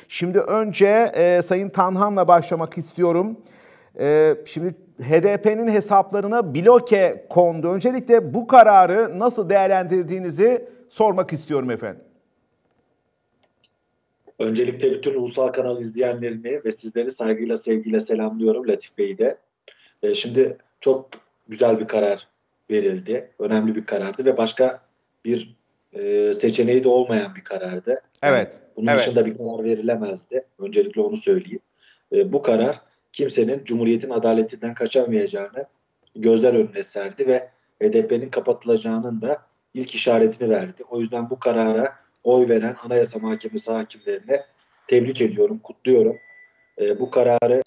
Şimdi önce Sayın Tanhan'la başlamak istiyorum. Şimdi HDP'nin hesaplarına bloke kondu. Öncelikle bu kararı nasıl değerlendirdiğinizi sormak istiyorum efendim. Öncelikle bütün ulusal kanal izleyenlerini ve sizleri saygıyla, sevgiyle selamlıyorum, Latif Bey'i de. Şimdi çok güzel bir karar verildi. Önemli bir karardı ve başka bir seçeneği de olmayan bir karardı. Yani Evet. bunun dışında bir karar verilemezdi. Öncelikle onu söyleyeyim. Bu karar kimsenin Cumhuriyet'in adaletinden kaçamayacağını gözler önüne serdi ve HDP'nin kapatılacağının da ilk işaretini verdi. O yüzden bu karara oy veren Anayasa Mahkemesi hakimlerine tebrik ediyorum, kutluyorum. Bu kararı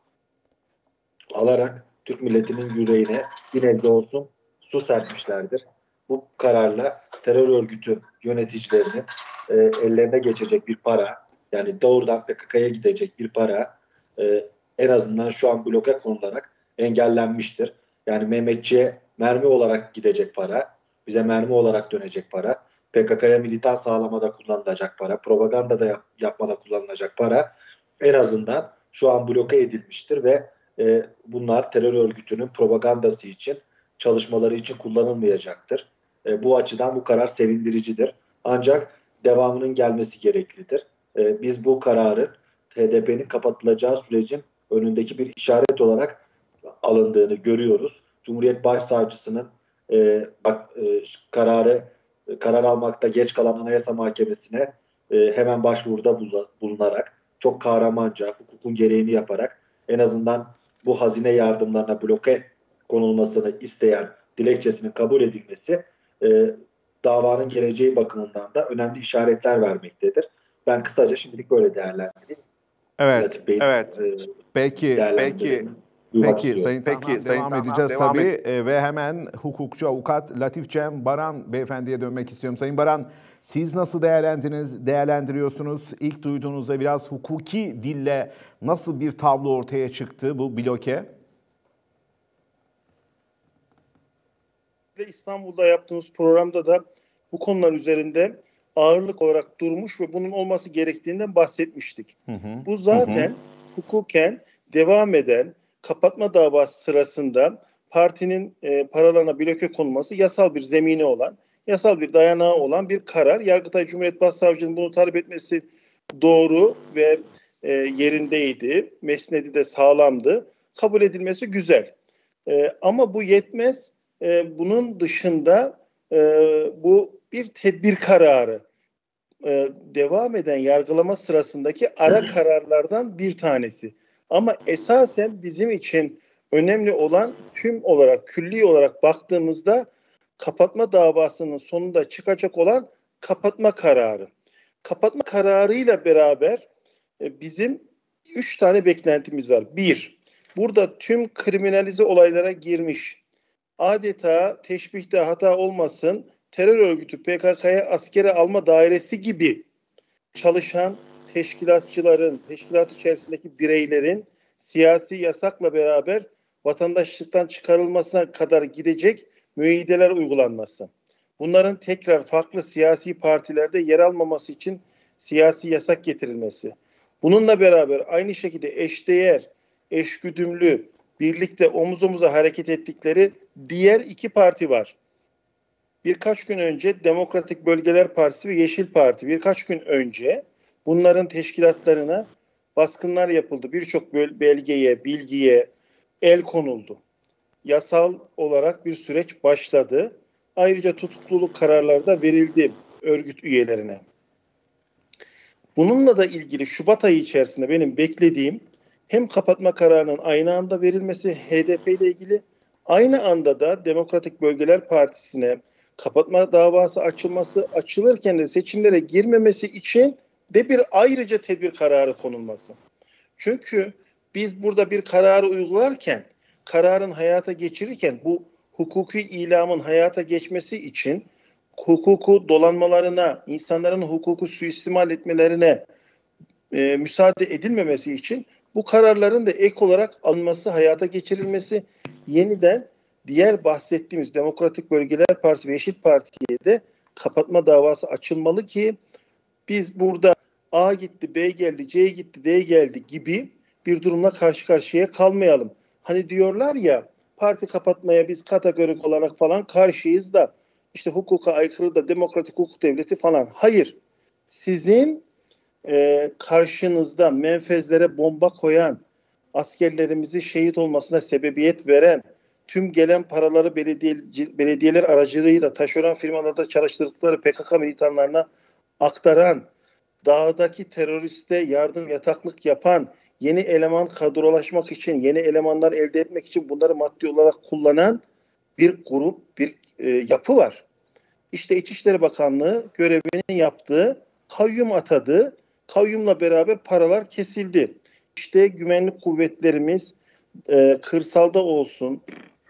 alarak Türk milletinin yüreğine bir nebze olsun su serpmişlerdir. Bu kararla terör örgütü yöneticilerinin ellerine geçecek bir para, yani doğrudan PKK'ya gidecek bir para en azından şu an bloke konularak engellenmiştir. Yani Mehmetçiğe mermi olarak gidecek para, bize mermi olarak dönecek para, PKK'ya militan sağlamada kullanılacak para, propaganda da yapmada kullanılacak para en azından şu an bloke edilmiştir ve bunlar terör örgütünün propagandası için, çalışmaları için kullanılmayacaktır. Bu açıdan bu karar sevindiricidir. Ancak devamının gelmesi gereklidir. Biz bu kararın HDP'nin kapatılacağı sürecin önündeki bir işaret olarak alındığını görüyoruz. Cumhuriyet Başsavcısının karar almakta geç kalan Anayasa Mahkemesi'ne hemen başvuruda bulunarak çok kahramanca, hukukun gereğini yaparak en azından bu hazine yardımlarına bloke konulmasını isteyen dilekçesinin kabul edilmesi davanın geleceği bakımından da önemli işaretler vermektedir. Ben kısaca şimdilik böyle değerlendireyim. Evet, evet. Peki Sayın Tanhan devam edeceğiz tabii ve hemen hukukçu avukat Latif Cem Baran beyefendiye dönmek istiyorum. Sayın Baran, siz nasıl değerlendiriyorsunuz? İlk duyduğunuzda biraz hukuki dille nasıl bir tablo ortaya çıktı bu bloke? İstanbul'da yaptığımız programda da bu konular üzerinde ağırlık olarak durmuş ve bunun olması gerektiğinden bahsetmiştik. Bu zaten hukuken devam eden kapatma davası sırasında partinin paralarına bloke konulması yasal bir zemini olan, yasal bir dayanağı olan bir karar. Yargıtay Cumhuriyet Başsavcılığı'nın bunu talep etmesi doğru ve yerindeydi. Mesnedi de sağlamdı. Kabul edilmesi güzel. Ama bu yetmez. Bunun dışında bu bir tedbir kararı. Devam eden yargılama sırasındaki ara kararlardan bir tanesi. Ama esasen bizim için önemli olan tüm olarak, külli olarak baktığımızda kapatma davasının sonunda çıkacak olan kapatma kararı. Kapatma kararıyla beraber bizim 3 tane beklentimiz var. 1, burada tüm kriminalize olaylara girmiş, adeta teşbihte hata olmasın, terör örgütü PKK'ya askere alma dairesi gibi çalışan teşkilatçıların, teşkilat içerisindeki bireylerin siyasi yasakla beraber vatandaşlıktan çıkarılmasına kadar gidecek müeyyideler uygulanması. Bunların tekrar farklı siyasi partilerde yer almaması için siyasi yasak getirilmesi. Bununla beraber aynı şekilde eşdeğer, eşgüdümlü, birlikte omuz omuza hareket ettikleri diğer 2 parti var. Birkaç gün önce Demokratik Bölgeler Partisi ve Yeşil Parti birkaç gün önce bunların teşkilatlarına baskınlar yapıldı. Birçok belgeye, bilgiye el konuldu. Yasal olarak bir süreç başladı. Ayrıca tutukluluk kararları da verildi örgüt üyelerine. Bununla da ilgili Şubat ayı içerisinde benim beklediğim hem kapatma kararının aynı anda verilmesi HDP ile ilgili, aynı anda da Demokratik Bölgeler Partisi'ne kapatma davası açılırken de seçimlere girmemesi için de bir ayrıca tedbir kararı konulması. Çünkü biz burada bir kararı uygularken, kararın hayata geçirirken bu hukuki ilamın hayata geçmesi için hukuku dolanmalarına, insanların hukuku suistimal etmelerine müsaade edilmemesi için bu kararların da ek olarak alınması, hayata geçirilmesi, yeniden diğer bahsettiğimiz Demokratik Bölgeler Partisi ve Yeşil Parti'ye de kapatma davası açılmalı ki biz burada A gitti, B geldi, C gitti, D geldi gibi bir durumla karşı karşıya kalmayalım. Hani diyorlar ya, parti kapatmaya biz kategorik olarak falan karşıyız da işte hukuka aykırı da demokratik hukuk devleti falan. Hayır. Sizin karşınızda menfezlere bomba koyan, askerlerimizi şehit olmasına sebebiyet veren, tüm gelen paraları belediyeler aracılığıyla taşeron firmalarda çalıştırdıkları PKK militanlarına aktaran, dağdaki teröriste yardım yataklık yapan, yeni eleman kadrolaşmak için, yeni elemanlar elde etmek için bunları maddi olarak kullanan bir grup, bir yapı var. İşte İçişleri Bakanlığı görevini yaptı, kayyum atadı, kayyumla beraber paralar kesildi. İşte güvenlik kuvvetlerimiz kırsalda olsun,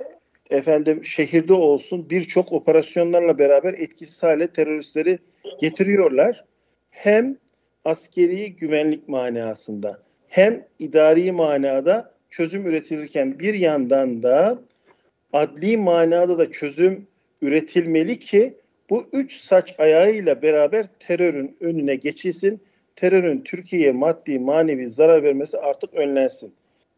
şehirde olsun birçok operasyonlarla beraber etkisiz hale teröristleri getiriyorlar. Hem askeri güvenlik manasında hem idari manada çözüm üretilirken bir yandan da adli manada da çözüm üretilmeli ki bu üç saç ayağıyla beraber terörün önüne geçilsin. Terörün Türkiye'ye maddi manevi zarar vermesi artık önlensin.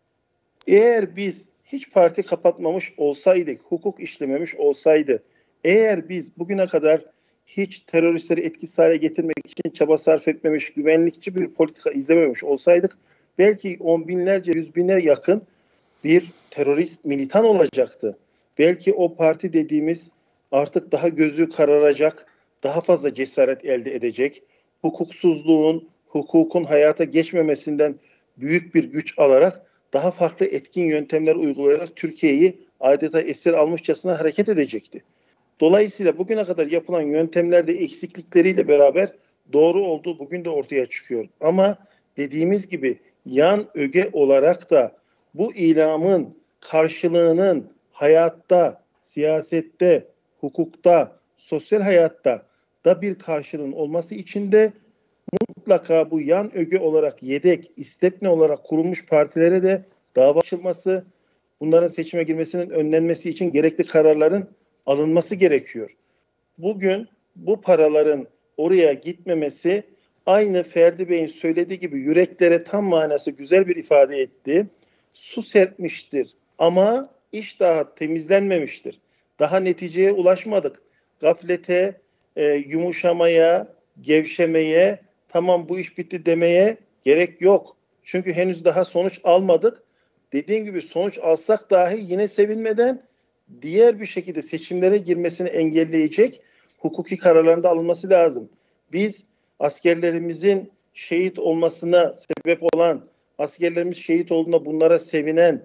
Eğer biz hiç parti kapatmamış olsaydık, hukuk işlememiş olsaydı, eğer biz bugüne kadar hiç teröristleri etkisiz hale getirmek için çaba sarf etmemiş, güvenlikçi bir politika izlememiş olsaydık, belki on binlerce, yüz bine yakın bir terörist militan olacaktı. Belki o parti dediğimiz artık daha gözü kararacak, daha fazla cesaret elde edecek, hukuksuzluğun, hukukun hayata geçmemesinden büyük bir güç alarak daha farklı etkin yöntemler uygulayarak Türkiye'yi adeta esir almışçasına hareket edecekti. Dolayısıyla bugüne kadar yapılan yöntemlerde eksiklikleriyle beraber doğru olduğu bugün de ortaya çıkıyor. Ama dediğimiz gibi yan öge olarak da bu ilamın karşılığının hayatta, siyasette, hukukta, sosyal hayatta da bir karşılığın olması için de mutlaka bu yan öge olarak yedek, istepne olarak kurulmuş partilere de dava açılması, bunların seçime girmesinin önlenmesi için gerekli kararların alınması gerekiyor. Bugün bu paraların oraya gitmemesi aynı Ferdi Bey'in söylediği gibi yüreklere tam manası güzel bir ifade etti. Su serpmiştir ama iş daha temizlenmemiştir. Daha neticeye ulaşmadık. Gaflete, yumuşamaya, gevşemeye, tamam bu iş bitti demeye gerek yok. Çünkü henüz daha sonuç almadık. Dediğim gibi sonuç alsak dahi yine sevinmeden diğer bir şekilde seçimlere girmesini engelleyecek hukuki kararların da alınması lazım. Biz askerlerimizin şehit olmasına sebep olan, askerlerimiz şehit olduğunda bunlara sevinen,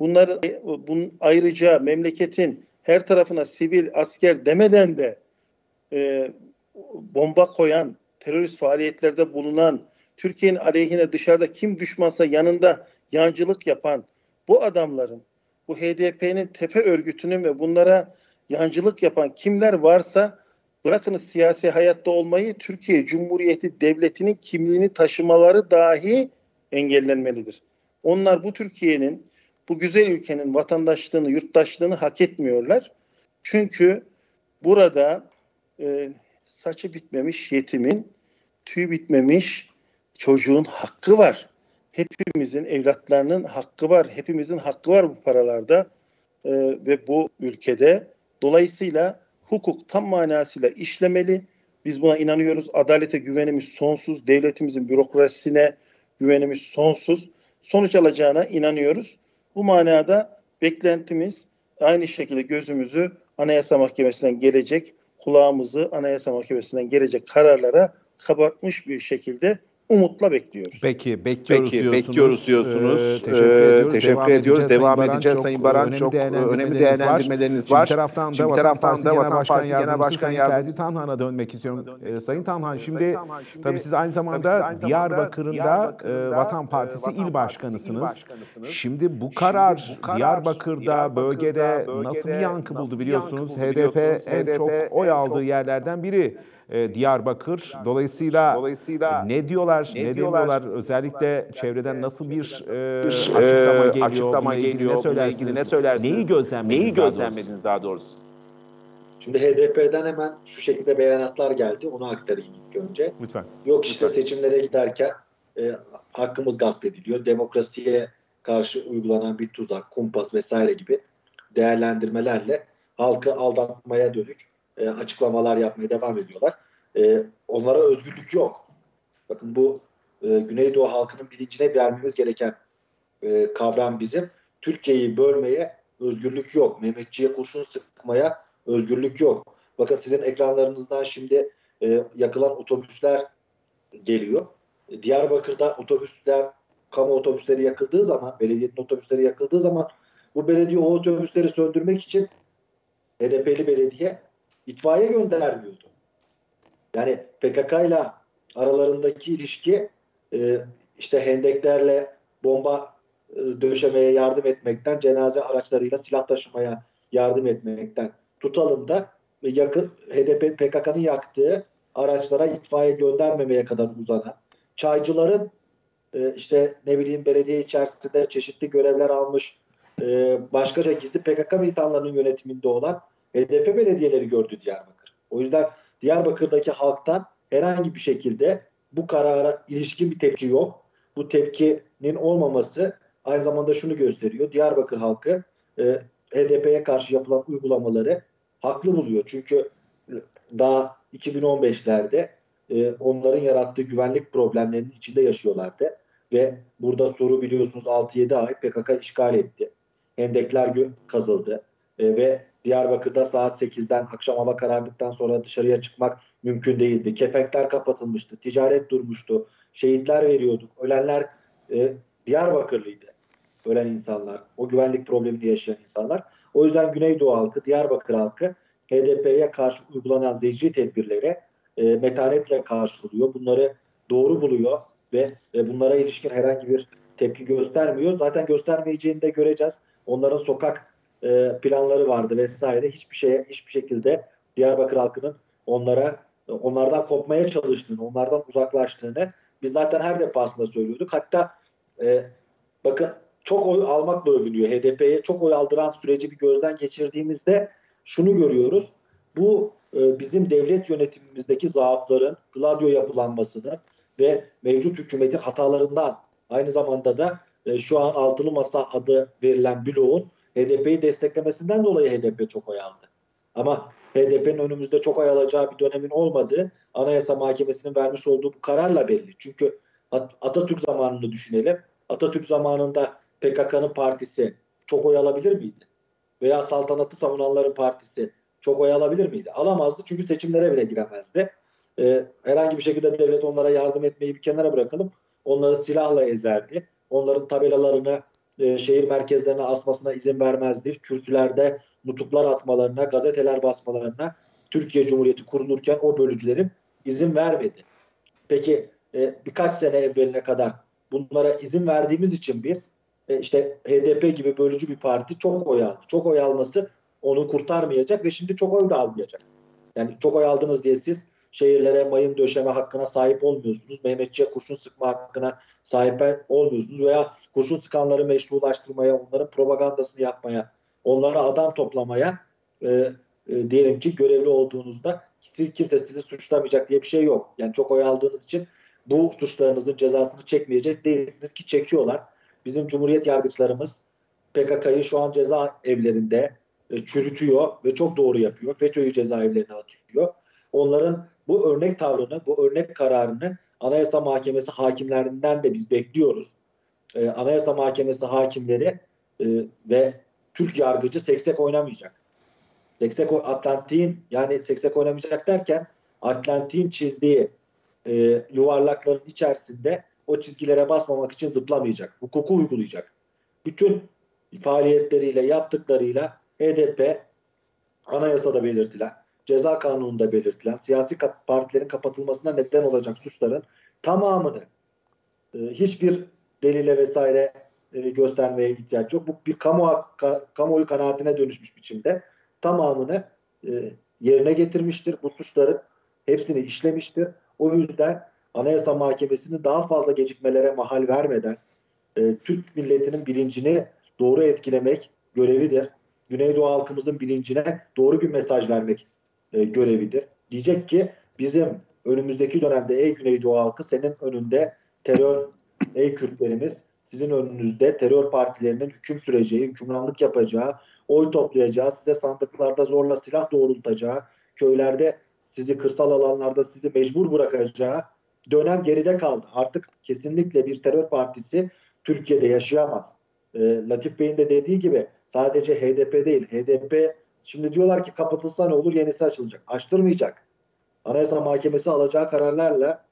ayrıca memleketin her tarafına sivil asker demeden de bomba koyan, terörist faaliyetlerde bulunan, Türkiye'nin aleyhine dışarıda kim düşmansa yanında yancılık yapan bu adamların, bu HDP'nin tepe örgütünün ve bunlara yancılık yapan kimler varsa bırakınız siyasi hayatta olmayı, Türkiye Cumhuriyeti Devleti'nin kimliğini taşımaları dahi engellenmelidir. Onlar bu Türkiye'nin, bu güzel ülkenin vatandaşlığını, yurttaşlığını hak etmiyorlar. Çünkü burada saçı bitmemiş yetimin, tüyü bitmemiş çocuğun hakkı var. Hepimizin, evlatlarının hakkı var. Hepimizin hakkı var bu paralarda ve bu ülkede. Dolayısıyla hukuk tam manasıyla işlemeli. Biz buna inanıyoruz. Adalete güvenimiz sonsuz. Devletimizin bürokrasisine güvenimiz sonsuz. Sonuç alacağına inanıyoruz. Bu manada beklentimiz aynı şekilde gözümüzü Anayasa Mahkemesi'nden gelecek, kulağımızı Anayasa Mahkemesi'nden gelecek kararlara kabartmış bir şekilde umutla bekliyoruz. Peki, bekliyoruz diyorsunuz. Teşekkür ediyoruz. Devam edeceğiz. Sayın Baran, çok önemli değerlendirmeleriniz var. Şimdi bir taraftan da Vatan Partisi Genel Başkan Yardımcısı Ferdi Tanhan'a dönmek istiyorum. Sayın Tanhan, şimdi tabii siz aynı zamanda Diyarbakır'ın da Vatan Partisi İl Başkanısınız. Şimdi bu karar Diyarbakır'da, bölgede nasıl bir yankı buldu biliyorsunuz? HDP en çok oy aldığı yerlerden biri. Diyarbakır. Dolayısıyla ne diyorlar, ne demiyorlar? Özellikle çevreden nasıl bir açıklama geliyor? Bununla ilgili ne söylersiniz? Neyi gözlemlediniz daha doğrusu? Şimdi HDP'den hemen şu şekilde beyanatlar geldi. Onu aktarayım ilk önce. Lütfen. Yok işte seçimlere giderken hakkımız gasp ediliyor. Demokrasiye karşı uygulanan bir tuzak, kumpas vesaire gibi değerlendirmelerle halkı aldatmaya dönük açıklamalar yapmaya devam ediyorlar. Onlara özgürlük yok. Bakın bu Güneydoğu halkının bilincine vermemiz gereken kavram bizim. Türkiye'yi bölmeye özgürlük yok. Mehmetçiğe kurşun sıkmaya özgürlük yok. Bakın sizin ekranlarınızdan şimdi yakılan otobüsler geliyor. Diyarbakır'da otobüsler, kamu otobüsleri yakıldığı zaman, belediyenin otobüsleri yakıldığı zaman bu belediye o otobüsleri söndürmek için HDP'li belediye itfaiye göndermiyordu. Yani PKK ile aralarındaki ilişki işte hendeklerle bomba döşemeye yardım etmekten, cenaze araçlarıyla silah taşımaya yardım etmekten tutalım da HDP PKK'nın yaktığı araçlara itfaiye göndermemeye kadar uzanan, çaycıların işte ne bileyim belediye içerisinde çeşitli görevler almış başkaca gizli PKK militanlarının yönetiminde olan HDP belediyeleri gördü Diyarbakır. O yüzden Diyarbakır'daki halktan herhangi bir şekilde bu karara ilişkin bir tepki yok. Bu tepkinin olmaması aynı zamanda şunu gösteriyor. Diyarbakır halkı HDP'ye karşı yapılan uygulamaları haklı buluyor. Çünkü daha 2015'lerde onların yarattığı güvenlik problemlerinin içinde yaşıyorlardı. Ve burada Sur'u biliyorsunuz 6-7 ay PKK işgal etti. Hendekler kazıldı. Ve Diyarbakır'da saat 8'den akşam hava karardıktan sonra dışarıya çıkmak mümkün değildi. Kepenkler kapatılmıştı. Ticaret durmuştu. Şehitler veriyorduk. Ölenler Diyarbakırlıydı. Ölen insanlar. O güvenlik problemini yaşayan insanlar. O yüzden Güneydoğu halkı, Diyarbakır halkı HDP'ye karşı uygulanan zecri tedbirlere metanetle karşılıyor. Bunları doğru buluyor ve bunlara ilişkin herhangi bir tepki göstermiyor. Zaten göstermeyeceğini de göreceğiz. Onların sokak planları vardı vesaire. Hiçbir şekilde Diyarbakır halkının onlardan kopmaya çalıştığını, onlardan uzaklaştığını biz zaten her defasında söylüyorduk. Hatta bakın çok oy almakla övünüyor. HDP'ye çok oy aldıran süreci bir gözden geçirdiğimizde şunu görüyoruz. Bu bizim devlet yönetimimizdeki zaafların, gladio yapılanmasını ve mevcut hükümetin hatalarından, aynı zamanda da şu an Altılı Masa adı verilen bloğun HDP'yi desteklemesinden dolayı HDP çok oy aldı. Ama HDP'nin önümüzde çok oy alacağı bir dönemin olmadığı Anayasa Mahkemesi'nin vermiş olduğu bu kararla belli. Çünkü Atatürk zamanını düşünelim. Atatürk zamanında PKK'nın partisi çok oy alabilir miydi? Veya saltanatı savunanların partisi çok oy alabilir miydi? Alamazdı çünkü seçimlere bile giremezdi. Herhangi bir şekilde devlet onlara yardım etmeyi bir kenara bırakalım. Onları silahla ezerdi. Onların tabelalarını şehir merkezlerine asmasına izin vermezdi. Kürsülerde nutuklar atmalarına, gazeteler basmalarına Türkiye Cumhuriyeti kurulurken o bölücülerin izin vermedi. Peki birkaç sene evveline kadar bunlara izin verdiğimiz için biz işte HDP gibi bölücü bir parti çok oy aldı. Çok oy alması onu kurtarmayacak ve şimdi çok oy da almayacak. Yani çok oy aldınız diye siz şehirlere mayın döşeme hakkına sahip olmuyorsunuz. Mehmetçiğe kurşun sıkma hakkına sahip olmuyorsunuz veya kurşun sıkanları meşrulaştırmaya, onların propagandasını yapmaya, onlara adam toplamaya diyelim ki görevli olduğunuzda kimse sizi suçlamayacak diye bir şey yok. Yani çok oy aldığınız için bu suçlarınızın cezasını çekmeyecek değilsiniz ki çekiyorlar. Bizim Cumhuriyet yargıçlarımız PKK'yı şu an cezaevlerinde çürütüyor ve çok doğru yapıyor. FETÖ'yü cezaevlerine atıyor. Onların bu örnek tavrını, bu örnek kararını Anayasa Mahkemesi hakimlerinden de biz bekliyoruz. Anayasa Mahkemesi hakimleri ve Türk yargıcı seksek oynamayacak. Seksek oynamayacak derken Atlantik'in çizdiği yuvarlakların içerisinde o çizgilere basmamak için zıplamayacak. Hukuku uygulayacak. Bütün faaliyetleriyle, yaptıklarıyla HDP anayasada belirtilen, ceza kanununda belirtilen, siyasi partilerin kapatılmasına neden olacak suçların tamamını hiçbir delile vesaire göstermeye ihtiyaç yok. Bu bir kamuoyu kanaatine dönüşmüş biçimde tamamını yerine getirmiştir. Bu suçların hepsini işlemiştir. O yüzden Anayasa Mahkemesi'nin daha fazla gecikmelere mahal vermeden Türk milletinin bilincini doğru etkilemek görevidir. Güneydoğu halkımızın bilincine doğru bir mesaj vermek görevidir. Diyecek ki bizim önümüzdeki dönemde ey Güneydoğu halkı, senin önünde terör, ey Kürtlerimiz, sizin önünüzde terör partilerinin hüküm süreceği, hükümranlık yapacağı, oy toplayacağı, size sandıklarda zorla silah doğrultacağı, köylerde sizi, kırsal alanlarda sizi mecbur bırakacağı dönem geride kaldı. Artık kesinlikle bir terör partisi Türkiye'de yaşayamaz. Latif Bey'in de dediği gibi sadece HDP değil. HDP şimdi diyorlar ki kapatılsa ne olur, yenisi açılacak. Açtırmayacak. Anayasa Mahkemesi alacağı kararlarla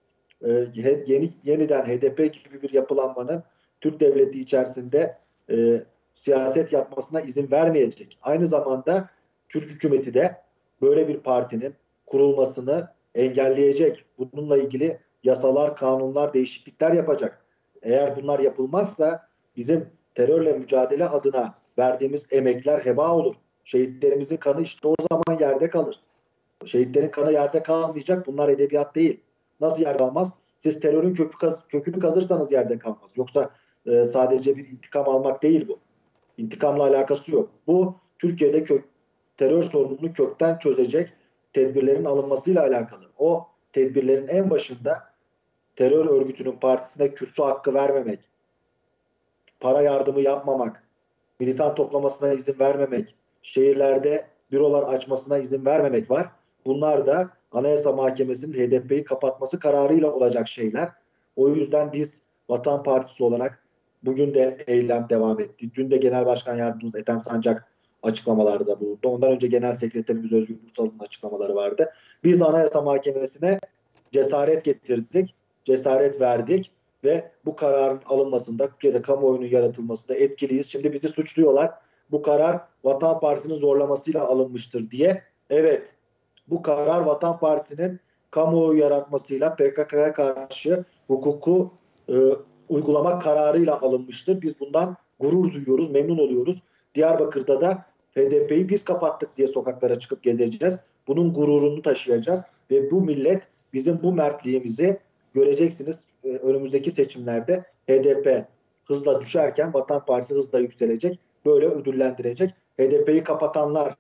yeniden HDP gibi bir yapılanmanın Türk devleti içerisinde siyaset yapmasına izin vermeyecek. Aynı zamanda Türk hükümeti de böyle bir partinin kurulmasını engelleyecek. Bununla ilgili yasalar, kanunlar, değişiklikler yapacak. Eğer bunlar yapılmazsa bizim terörle mücadele adına verdiğimiz emekler heba olur. Şehitlerimizin kanı işte o zaman yerde kalır. Şehitlerin kanı yerde kalmayacak. Bunlar edebiyat değil. Nasıl yerde kalmaz? Siz terörün kökünü kazırsanız yerde kalmaz. Yoksa sadece bir intikam almak değil bu. İntikamla alakası yok. Bu Türkiye'de terör sorununu kökten çözecek tedbirlerin alınmasıyla alakalı. O tedbirlerin en başında terör örgütünün partisine kürsü hakkı vermemek, para yardımı yapmamak, militan toplamasına izin vermemek, şehirlerde bürolar açmasına izin vermemek var. Bunlar da Anayasa Mahkemesi'nin HDP'yi kapatması kararıyla olacak şeyler. O yüzden biz Vatan Partisi olarak bugün de eylem devam etti. Dün de Genel Başkan Yardımcımız Ethem Sancak açıklamalarda bulundu. Ondan önce Genel Sekreterimiz Özgür Bursalı'nın açıklamaları vardı. Biz Anayasa Mahkemesi'ne cesaret getirdik, cesaret verdik ve bu kararın alınmasında, Türkiye'de kamuoyunun yaratılmasında etkiliyiz. Şimdi bizi suçluyorlar. Bu karar Vatan Partisi'nin zorlamasıyla alınmıştır diye. Evet, bu karar Vatan Partisi'nin kamuoyu yaratmasıyla PKK'ya karşı hukuku uygulama kararıyla alınmıştır. Biz bundan gurur duyuyoruz, memnun oluyoruz. Diyarbakır'da da HDP'yi biz kapattık diye sokaklara çıkıp gezeceğiz. Bunun gururunu taşıyacağız ve bu millet bizim bu mertliğimizi göreceksiniz. Önümüzdeki seçimlerde HDP hızla düşerken Vatan Partisi hızla yükselecek. Böyle ödüllendirecek. HDP'yi kapatanlar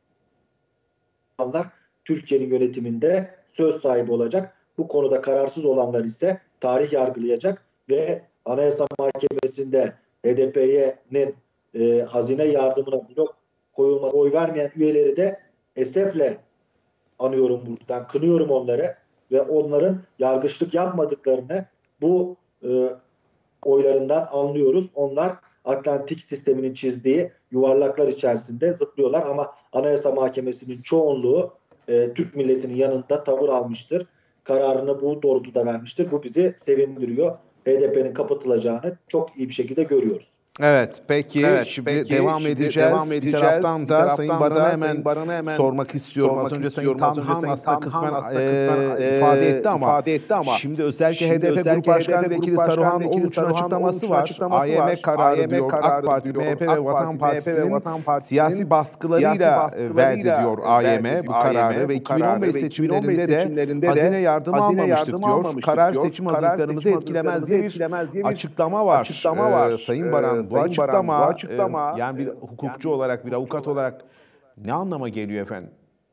Türkiye'nin yönetiminde söz sahibi olacak. Bu konuda kararsız olanlar ise tarih yargılayacak ve Anayasa Mahkemesi'nde HDP'nin hazine yardımına blok koyulması oy vermeyen üyeleri de esefle anıyorum buradan, kınıyorum onları ve onların yargıçlık yapmadıklarını bu oylarından anlıyoruz. Onlar Atlantik sisteminin çizdiği yuvarlaklar içerisinde zıplıyorlar ama Anayasa Mahkemesi'nin çoğunluğu Türk milletinin yanında tavır almıştır. Kararını bu doğrultuda vermiştir. Bu bizi sevindiriyor. HDP'nin kapatılacağını çok iyi bir şekilde görüyoruz. Evet, peki şimdi devam edeceğiz. Bir taraftan da Sayın Baran'a hemen sormak istiyorum. Az önce Sayın Tanhan aslında kısmen ifade etti ama şimdi özellikle HDP Grup Başkan Vekili Saruhan Oruç'un açıklaması var. AYM kararı diyor, AK Parti, MHP ve Vatan Partisi'nin siyasi baskılarıyla verdi diyor AYM bu kararı ve 2015 seçimlerinde de hazine yardımı almamıştık diyor. Karar seçim hazırlıklarımızı etkilemez diye bir açıklama var. Sayın Baran, bu açıklama yani bir hukukçu olarak, bir avukat olarak ne anlama geliyor efendim?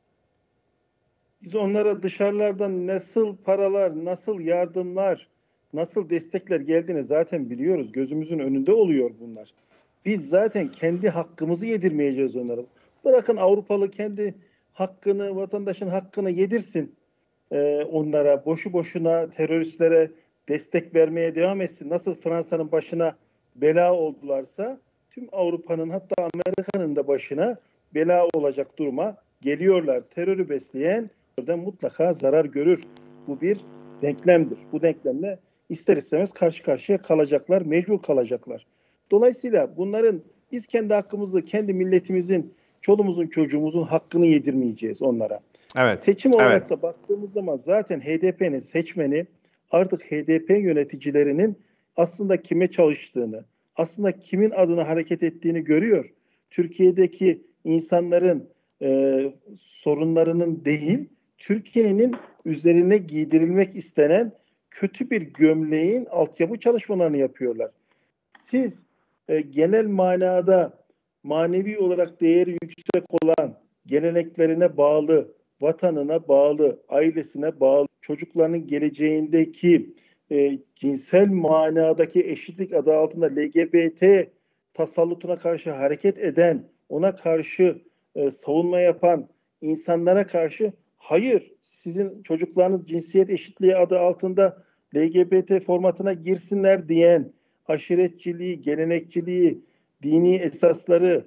Biz onlara dışarılardan nasıl paralar, nasıl yardımlar, nasıl destekler geldiğini zaten biliyoruz. Gözümüzün önünde oluyor bunlar. Biz zaten kendi hakkımızı yedirmeyeceğiz onlara. Bırakın Avrupalı kendi hakkını, vatandaşın hakkını yedirsin. Onlara boşu boşuna teröristlere destek vermeye devam etsin. Nasıl Fransa'nın başına bela oldularsa tüm Avrupa'nın hatta Amerika'nın da başına bela olacak duruma geliyorlar. Terörü besleyen mutlaka zarar görür. Bu bir denklemdir. Bu denklemle ister istemez karşı karşıya kalacaklar, mecbur kalacaklar. Dolayısıyla bunların biz kendi hakkımızı, kendi milletimizin, çoluğumuzun, çocuğumuzun hakkını yedirmeyeceğiz onlara. Evet. Seçim olarak da baktığımız zaman zaten HDP'nin seçmeni artık HDP yöneticilerinin aslında kime çalıştığını, aslında kimin adına hareket ettiğini görüyor. Türkiye'deki insanların sorunlarının değil, Türkiye'nin üzerine giydirilmek istenen kötü bir gömleğin altyapı çalışmalarını yapıyorlar. Siz genel manada manevi olarak değeri yüksek olan, geleneklerine bağlı, vatanına bağlı, ailesine bağlı, çocuklarının geleceğindeki cinsel manadaki eşitlik adı altında LGBT tasallutuna karşı hareket eden, ona karşı savunma yapan insanlara karşı hayır, sizin çocuklarınız cinsiyet eşitliği adı altında LGBT formatına girsinler diyen aşiretçiliği, gelenekçiliği, dini esasları,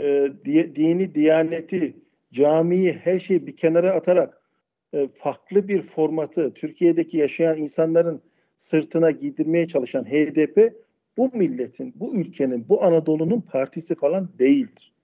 dini diyaneti, camiyi, her şeyi bir kenara atarak farklı bir formatı Türkiye'deki yaşayan insanların sırtına giydirmeye çalışan HDP bu milletin, bu ülkenin, bu Anadolu'nun partisi falan değildir.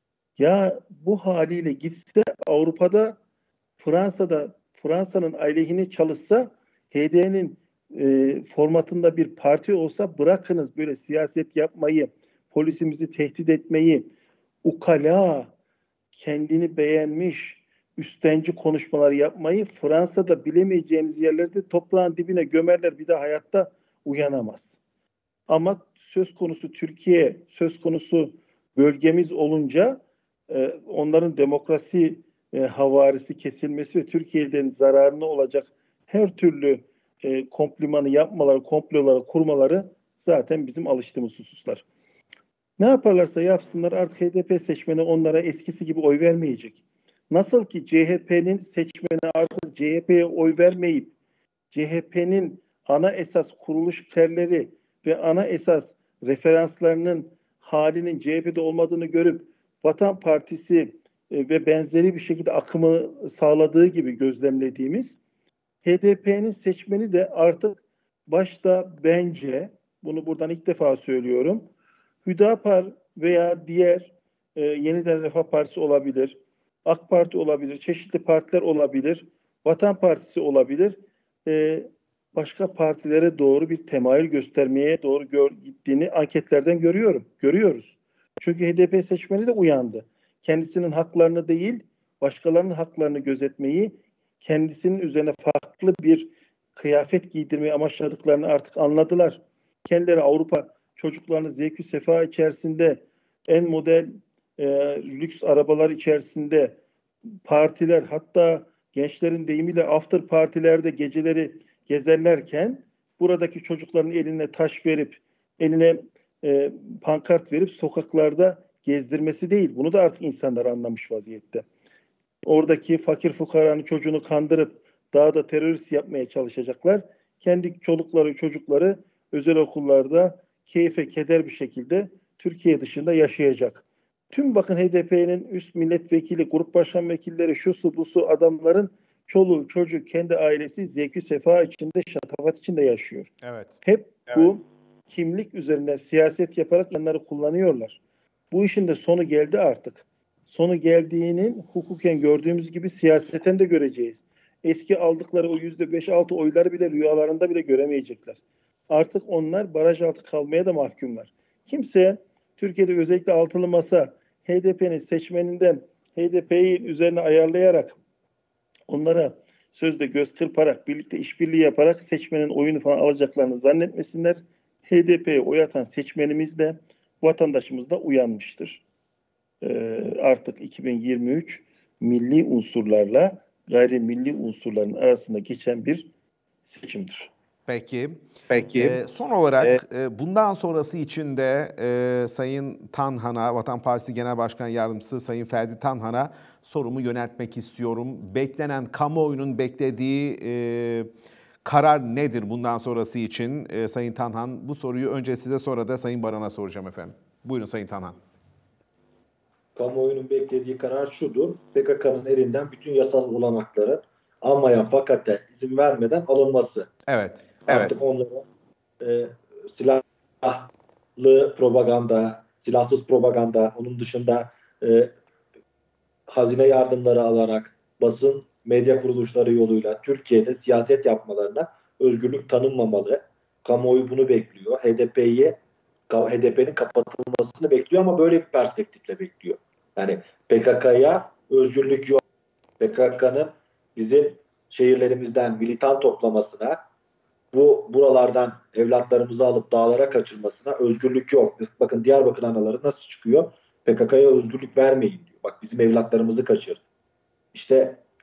Ya bu haliyle gitse Avrupa'da, Fransa'da, Fransa'nın aleyhine çalışsa, HDP'nin formatında bir parti olsa, bırakınız böyle siyaset yapmayı, polisimizi tehdit etmeyi, ukala, kendini beğenmiş, üstenci konuşmalar yapmayı, Fransa'da bilemeyeceğiniz yerlerde toprağın dibine gömerler, bir de hayatta uyanamaz. Ama söz konusu Türkiye, söz konusu bölgemiz olunca onların demokrasi havarisi kesilmesi ve Türkiye'den zararına olacak her türlü komplimanı yapmaları, komploları kurmaları zaten bizim alıştığımız hususlar. Ne yaparlarsa yapsınlar artık HDP seçmeni onlara eskisi gibi oy vermeyecek. Nasıl ki CHP'nin seçmeni artık CHP'ye oy vermeyip CHP'nin ana esas kuruluş kriterleri ve ana esas referanslarının halinin CHP'de olmadığını görüp Vatan Partisi ve benzeri bir şekilde akımı sağladığı gibi gözlemlediğimiz HDP'nin seçmeni de artık başta bence, bunu buradan ilk defa söylüyorum, Hüdapar veya diğer Yeniden Refah Partisi olabilir, AK Parti olabilir, çeşitli partiler olabilir, Vatan Partisi olabilir, başka partilere doğru bir temayül göstermeye doğru gittiğini anketlerden görüyoruz. Çünkü HDP seçmeni de uyandı. Kendisinin haklarını değil, başkalarının haklarını gözetmeyi, kendisinin üzerine farklı bir kıyafet giydirmeyi amaçladıklarını artık anladılar. Kendileri Avrupa çocuklarını zevk-i sefa içerisinde, en model lüks arabalar içerisinde, partiler, hatta gençlerin deyimiyle after partilerde geceleri gezerlerken buradaki çocukların eline taş verip, eline pankart verip sokaklarda gezdirmesi değil. Bunu da artık insanlar anlamış vaziyette. Oradaki fakir fukaranın çocuğunu kandırıp daha da terörist yapmaya çalışacaklar. Kendi çocukları özel okullarda keyfe keder bir şekilde Türkiye dışında yaşayacak. Tüm bakın HDP'nin üst milletvekili, grup başkan vekilleri, şusu busu adamların çoluğu çocuğu, kendi ailesi zevki sefa içinde, şatafat içinde yaşıyor. Evet. Hep bu kimlik üzerinden siyaset yaparak yanları kullanıyorlar. Bu işin de sonu geldi artık. Sonu geldiğinin hukuken gördüğümüz gibi siyaseten de göreceğiz. Eski aldıkları o %5-6 oyları bile rüyalarında bile göremeyecekler. Artık onlar baraj altı kalmaya da mahkumlar. Kimse Türkiye'de özellikle altılı masa HDP'nin seçmeninden HDP'yi üzerine ayarlayarak onlara sözde göz kırparak, birlikte işbirliği yaparak seçmenin oyunu falan alacaklarını zannetmesinler. HDP'ye oy atan seçmenimiz de vatandaşımız da uyanmıştır. Artık 2023 milli unsurlarla gayrimilli unsurların arasında geçen bir seçimdir. Peki. Son olarak bundan sonrası için de Sayın Tanhan'a, Vatan Partisi Genel Başkan Yardımcısı Sayın Ferdi Tanhan'a sorumu yöneltmek istiyorum. Beklenen, kamuoyunun beklediği karar nedir bundan sonrası için Sayın Tanhan? Bu soruyu önce size, sonra da Sayın Baran'a soracağım efendim. Buyurun Sayın Tanhan. Kamuoyunun beklediği karar şudur: PKK'nın elinden bütün yasal olanakların almaya fakate izin vermeden alınması. Evet. Artık onlara silahlı propaganda, silahsız propaganda, onun dışında hazine yardımları alarak basın, medya kuruluşları yoluyla Türkiye'de siyaset yapmalarına özgürlük tanınmamalı. Kamuoyu bunu bekliyor. HDP'nin kapatılmasını bekliyor ama böyle bir perspektifle bekliyor. Yani PKK'ya özgürlük yok. PKK'nın bizim şehirlerimizden militan toplamasına, buralardan evlatlarımızı alıp dağlara kaçırmasına özgürlük yok. Bakın Diyarbakır anaları nasıl çıkıyor? PKK'ya özgürlük vermeyin diyor. Bak bizim evlatlarımızı kaçırdı. İşte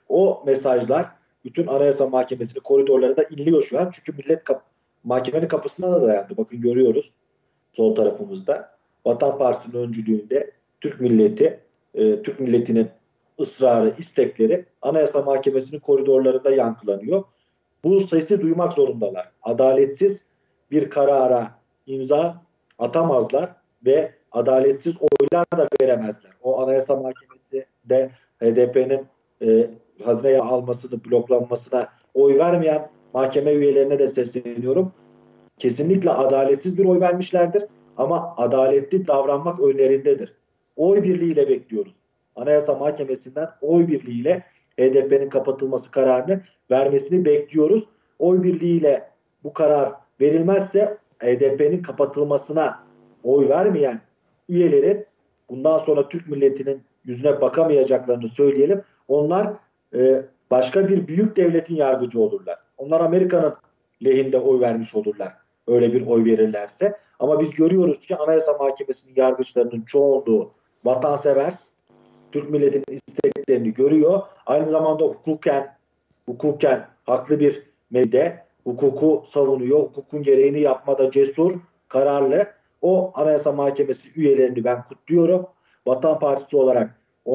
O mesajlar bütün Anayasa Mahkemesi'nin koridorlarında inliyor şu an. Çünkü millet mahkemenin kapısına da dayandı. Bakın görüyoruz sol tarafımızda. Vatan Partisi'nin öncülüğünde Türk milleti, Türk milletinin ısrarı, istekleri Anayasa Mahkemesi'nin koridorlarında yankılanıyor. Bu sesi duymak zorundalar. Adaletsiz bir karara imza atamazlar ve adaletsiz oylar da veremezler. O Anayasa Mahkemesi de HDP'nin hazineye almasını, bloklanmasına oy vermeyen mahkeme üyelerine de sesleniyorum. Kesinlikle adaletsiz bir oy vermişlerdir ama adaletli davranmak önlerindedir. Oy birliğiyle bekliyoruz. Anayasa Mahkemesi'nden oy birliğiyle HDP'nin kapatılması kararını vermesini bekliyoruz. Oy birliğiyle bu karar verilmezse HDP'nin kapatılmasına oy vermeyen üyelerin bundan sonra Türk milletinin yüzüne bakamayacaklarını söyleyelim. Onlar başka bir büyük devletin yargıcı olurlar. Onlar Amerika'nın lehinde oy vermiş olurlar. Öyle bir oy verirlerse. Ama biz görüyoruz ki Anayasa Mahkemesi'nin yargıçlarının çoğunluğu vatansever, Türk milletinin isteklerini görüyor. Aynı zamanda hukuken haklı bir mevkide hukuku savunuyor. Hukukun gereğini yapmada cesur, kararlı. O Anayasa Mahkemesi üyelerini ben kutluyorum. Vatan Partisi olarak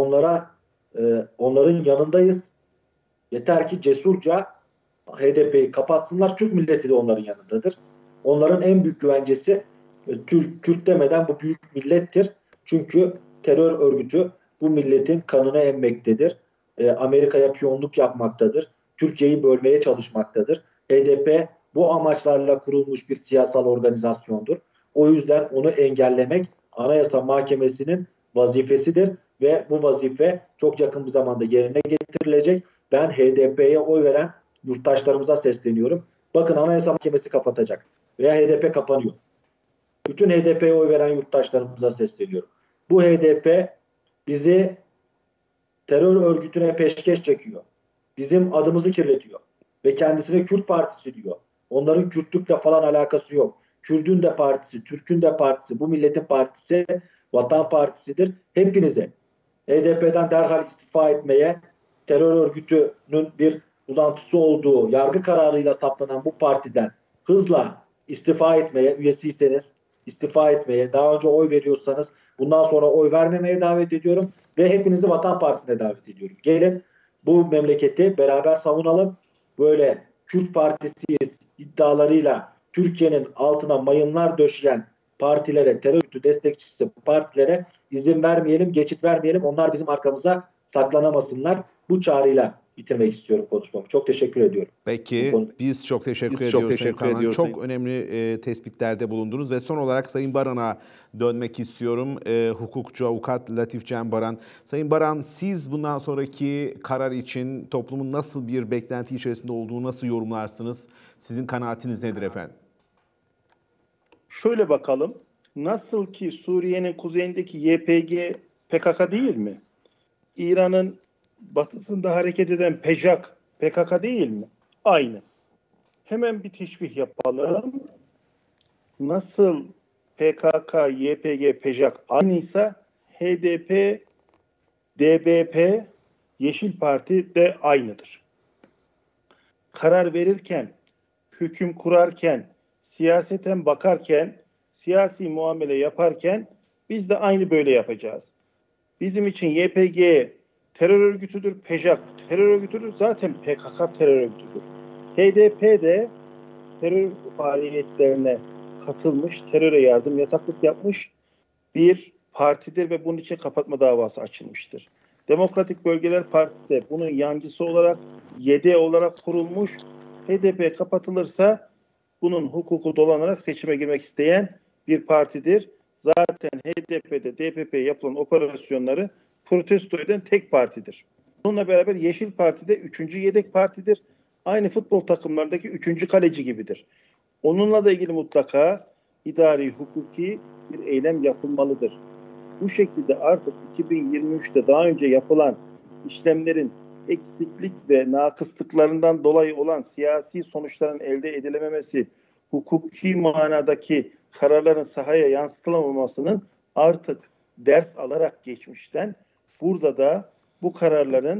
onların yanındayız. Yeter ki cesurca HDP'yi kapatsınlar. Türk milleti de onların yanındadır. Onların en büyük güvencesi Kürt demeden bu büyük millettir. Çünkü terör örgütü bu milletin kanını emmektedir. Amerika'ya piyonluk yapmaktadır. Türkiye'yi bölmeye çalışmaktadır. HDP bu amaçlarla kurulmuş bir siyasal organizasyondur. O yüzden onu engellemek Anayasa Mahkemesi'nin vazifesidir ve bu vazife çok yakın bir zamanda yerine getirilecek. Ben HDP'ye oy veren yurttaşlarımıza sesleniyorum. Bakın Anayasa Mahkemesi kapatacak veya HDP kapanıyor. Bütün HDP'ye oy veren yurttaşlarımıza sesleniyorum. Bu HDP bizi terör örgütüne peşkeş çekiyor. Bizim adımızı kirletiyor. Ve kendisine Kürt Partisi diyor. Onların Kürtlükle falan alakası yok. Kürdün de partisi, Türk'ün de partisi, bu milletin partisi, Vatan Partisi'dir. Hepinize HDP'den derhal istifa etmeye, terör örgütünün bir uzantısı olduğu yargı kararıyla saplanan bu partiden hızla istifa etmeye, üyesiyseniz istifa etmeye, daha önce oy veriyorsanız bundan sonra oy vermemeye davet ediyorum ve hepinizi Vatan Partisi'ne davet ediyorum. Gelin bu memleketi beraber savunalım. Böyle Kürt Partisi'yiz iddialarıyla Türkiye'nin altına mayınlar döşeyen partilere, terör örgütü destekçisi partilere izin vermeyelim, geçit vermeyelim. Onlar bizim arkamıza saklanamasınlar. Bu çağrıyla bitirmek istiyorum konuşmamı. Çok teşekkür ediyorum. Peki, biz çok teşekkür ediyoruz. Çok önemli tespitlerde bulundunuz ve son olarak Sayın Baran'a dönmek istiyorum. Hukukçu, avukat Latif Cem Baran. Sayın Baran, siz bundan sonraki karar için toplumun nasıl bir beklenti içerisinde olduğunu nasıl yorumlarsınız? Sizin kanaatiniz nedir efendim? Şöyle bakalım. Nasıl ki Suriye'nin kuzeyindeki YPG PKK değil mi? İran'ın batısında hareket eden PKK değil mi? Aynı. Hemen bir teşbih yapalım. Nasıl PKK, YPG, PJAK aynıysa HDP, DBP, Yeşil Parti de aynıdır. Karar verirken, hüküm kurarken, siyaseten bakarken, siyasi muamele yaparken biz de aynı böyle yapacağız. Bizim için YPG terör örgütüdür, PJAK terör örgütüdür, zaten PKK terör örgütüdür. HDP de terör faaliyetlerine katılmış, teröre yardım, yataklık yapmış bir partidir ve bunun için kapatma davası açılmıştır. Demokratik Bölgeler Partisi de bunun yancısı olarak, yedeği olarak kurulmuş. HDP kapatılırsa bunun hukuku dolanarak seçime girmek isteyen bir partidir. Zaten HDP'de, DPP'ye yapılan operasyonları protesto eden tek partidir. Bununla beraber Yeşil Parti de 3. yedek partidir. Aynı futbol takımlarındaki 3. kaleci gibidir. Onunla da ilgili mutlaka idari, hukuki bir eylem yapılmalıdır. Bu şekilde artık 2023'te daha önce yapılan işlemlerin eksiklik ve nakıslıklarından dolayı olan siyasi sonuçların elde edilememesi, hukuki manadaki kararların sahaya yansıtılamamasının artık ders alarak geçmişten burada da bu kararların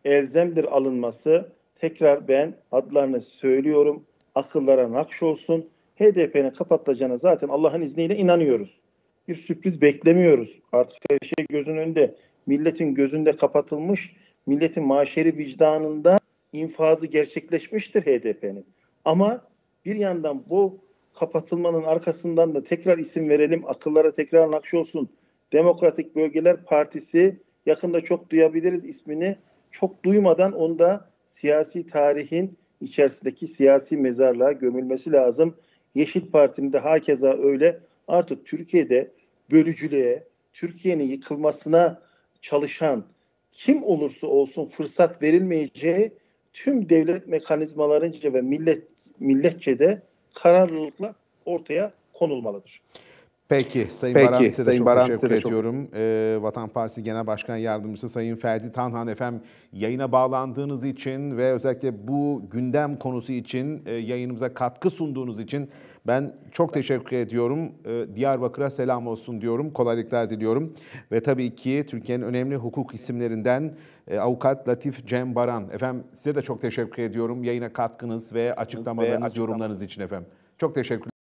elzemdir alınması. Tekrar ben adlarını söylüyorum. Akıllara nakş olsun. HDP'nin kapatacağına zaten Allah'ın izniyle inanıyoruz. Bir sürpriz beklemiyoruz. Artık her şey gözün önünde. Milletin gözünde kapatılmış. Milletin maşeri vicdanında infazı gerçekleşmiştir HDP'nin. Ama bir yandan bu kapatılmanın arkasından da tekrar isim verelim. Akıllara tekrar nakş olsun. Demokratik Bölgeler Partisi, yakında çok duyabiliriz ismini. Çok duymadan onda siyasi tarihin içerisindeki siyasi mezarlığa gömülmesi lazım. Yeşil Parti'nin de hakeza öyle. Artık Türkiye'de bölücülüğe, Türkiye'nin yıkılmasına çalışan kim olursa olsun fırsat verilmeyeceği tüm devlet mekanizmalarınca ve milletçe de kararlılıkla ortaya konulmalıdır. Peki Sayın Baran, size de çok teşekkür ediyorum. Vatan Partisi Genel Başkan Yardımcısı Sayın Ferdi Tanhan, efendim yayına bağlandığınız için ve özellikle bu gündem konusu için yayınımıza katkı sunduğunuz için ben çok teşekkür ediyorum. Diyarbakır'a selam olsun diyorum, kolaylıklar diliyorum. Ve tabii ki Türkiye'nin önemli hukuk isimlerinden Avukat Latif Cem Baran. Efendim size de çok teşekkür ediyorum yayına katkınız ve açıklamalarınız, yorumlarınız için efendim. Çok teşekkür